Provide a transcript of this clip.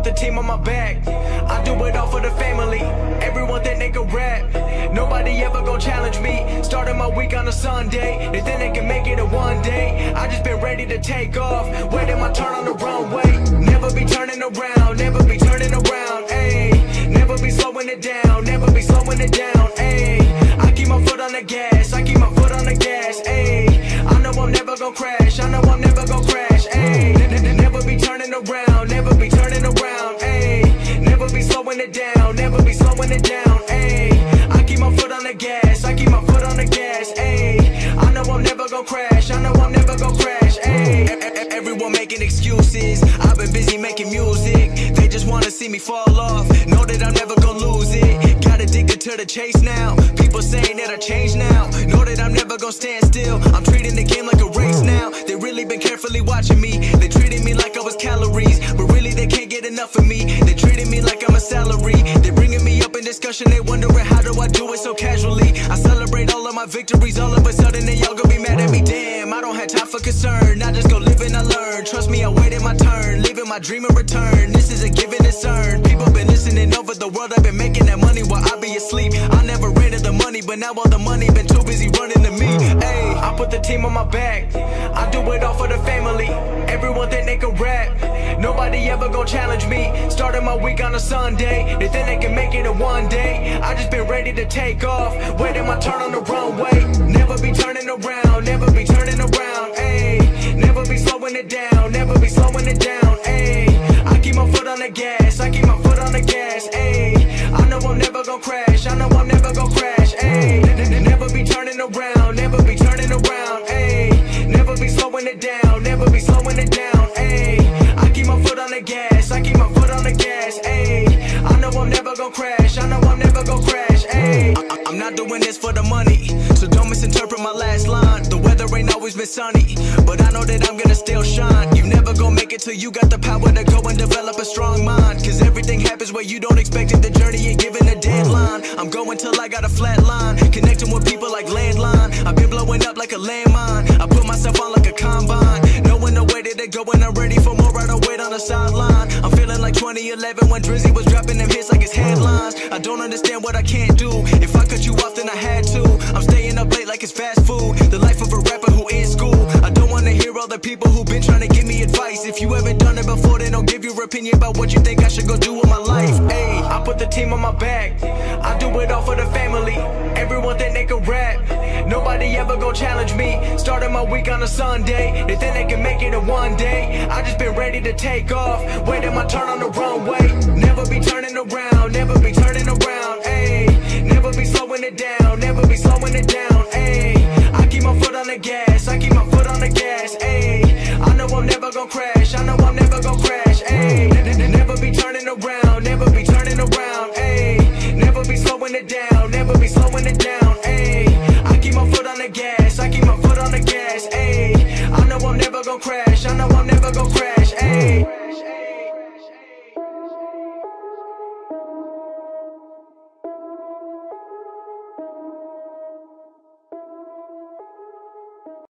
put the team on my back. I do it all for the family. Everyone think they can rap. Nobody ever gon' challenge me. Starting my week on a Sunday. They think they can make it in one day. I just been ready to take off, waiting my turn on the runway. Never be turning around, never be turning around, ayy. Never be slowing it down, never be slowing it down, ayy. I keep my foot on the gas, I keep my foot on the gas, ayy. I know I'm never gon' crash, I know I'm never gon' crash, ayy. Never be turning around, never be turning around, ayy. Never be slowing it down, never be slowing it down, ayy. I keep my foot on the gas, I keep my foot on the gas, ayy. I know I'm never gon' crash, I know I'm never gon' crash, ayy. Everyone making excuses, I've been busy making music. They just wanna see me fall off, know that I'm never gon' lose it. Got addicted to the chase now, people saying that I changed now. Know that I'm never gon' stand still, I'm treating the game like a race now. They really been carefully watching me, they treated me like I was calories, but really they can't get enough of me. They treated me like I'm a salary, they bringing me up in discussion, they wondering how do I do it so casually. I celebrate all of my victories, all of a sudden they all gon' be mad at me. Damn, I don't have time for concern, I just go live and I learn. Trust me, I waited my turn, living my dream in return. This is a given, it's earned. People been listening over the world, I've been making that money while I be asleep. I never ran to the money, but now all the money been too busy running to me. Ayy, I put the team on my back, I do it all for the family. Everyone think they can rap, nobody ever gon' challenge me. Starting my week on a Sunday, they think they can make it in one day. I just been ready to take off, waiting my turn on the runway. Never be turning around, never be turning around, ayy. Never be slowing it down, never be slowing it down, ayy. I keep my foot on the gas, I keep my foot on the gas, ayy. I know I'm never gon' crash, I know I'm never gon' crash, ayy. Never be turning around, never be turning around, ayy. Never be slowing it down, never be slowing it down, ayy. I keep my foot on the gas, I keep my foot on the gas, ayy. I know I'm never gon' crash, I know I'm never gon' crash, ayy. I'm not doing this for the money, so don't misinterpret my last line. The weather ain't always been sunny, but I know that I'm gonna still shine. You never gon' make it till you got the power to go and develop a strong mind. Cause everything happens where you don't expect it, the journey ain't given a deadline. I'm going till I got a flat line, connecting with people like landline. I've been blowing up like a landmine, I put myself on like a combine. Knowing the way that they go and I'm ready for more, I don't wait on the sideline. I'm feeling like 2011 when Drizzy was dropping them hits like his headlines. I don't understand what I can't do, if I cut you off then I had to. I'm staying up late like it's fast food, the life of a rapper who in school. I don't wanna hear all the people who been trying to give me advice. If you haven't done it before, then don't give your opinion about what you think I should go do with my life. Ayy, I put the team on my back, I do it all for the family. Everyone think they can rap, nobody ever gon' challenge me. Starting my week on a Sunday, they think they can make it in one day. I just been ready to take off, waiting my turn on the runway. Never be turning around, never be turning around, ayy. Never be slowing it down, never be slowing it down, ayy. I keep my foot on the gas, I keep my foot on the gas, ayy. I know I'm never gon' crash, I know I'm never gon' crash, ayy. Never be turning around, never be turning around, ayy. Never be slowing it down, never be slowing it down, ayy. I keep my foot on the gas, I keep my foot on the gas, ayy. I know I'm never gon' crash, I know I'm never gon' crash.